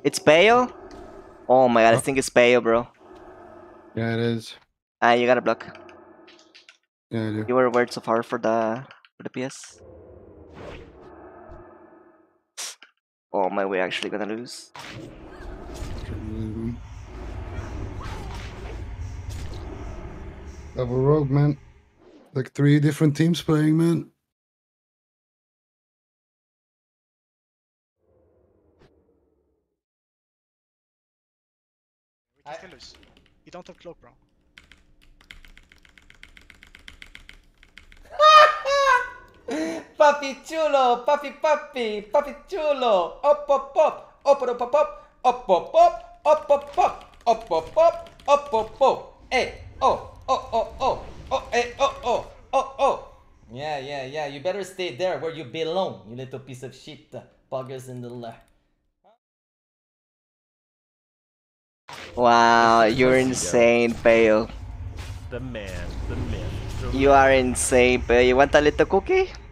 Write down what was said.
It's payo? Oh my god, I think it's payo, bro. Yeah, it is. You gotta block. Yeah, I do. You were worried so far for the PS. Oh my, we're actually gonna lose. Double rogue, man. Like 3 different teams playing, man. We can still lose. You don't have cloak, bro. Papi chulo, papi papi, papi chulo. Up up up, up up up up, up up up, up up up, up up up, up up up. Hey, oh, oh, oh, oh, oh, hey, oh, oh, oh, oh. Yeah. You better stay there where you belong, you little piece of shit. Buggers in the left. Wow, you're insane, payo. The man, the myth. You are insane, payo. You want a little cookie?